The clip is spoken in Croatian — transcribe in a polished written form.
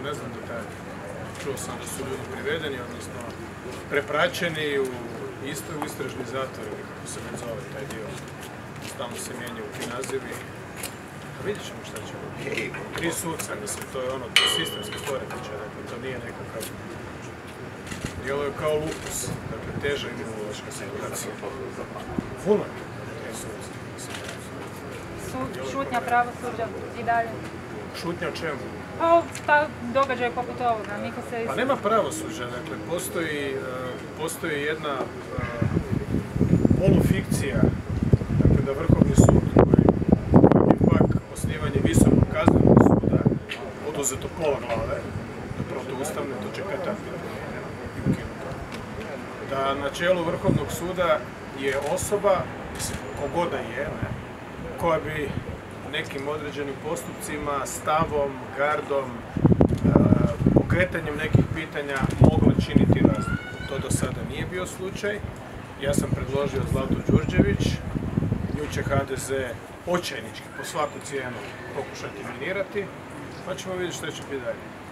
ne znam detalje. Čuo sam da su ljudi privedeni, odnosno prepraćeni u istražni zatvor, ili kako se ne zove taj dio. Stalno se mijenjaju ti nazivi. A vidjet ćemo šta će biti. 3 suca, mislim, to je ono, to je sistemski poremećaj, dakle, to nije nekakav... Djelo je kao lupus, dakle, teža imunološka situacija. Puno je 3 suca. Šutnja pravosuđa i dalje. Šutnja o čemu? Pa događaj poput ovoga, niko se... Pa nema pravosuđa, dakle, postoji jedna polufikcija, dakle, da Vrhovni sud, koji je pak osnivanje Visokog kaznenog suda, oduzeto pola glave, da protuustavne, to će kad tako i ukinuto. Da na čelu Vrhovnog suda je osoba, mislim, kogoda je, ne, koja bi nekim određenim postupcima, stavom, gardom, pokretanjem nekih pitanja mogla činiti razliku. To do sada nije bio slučaj. Ja sam predložio Zlatu Đurđević, nju će HDZ očajnički po svaku cijenu pokušati minirati, pa ćemo vidjeti što će biti dalje.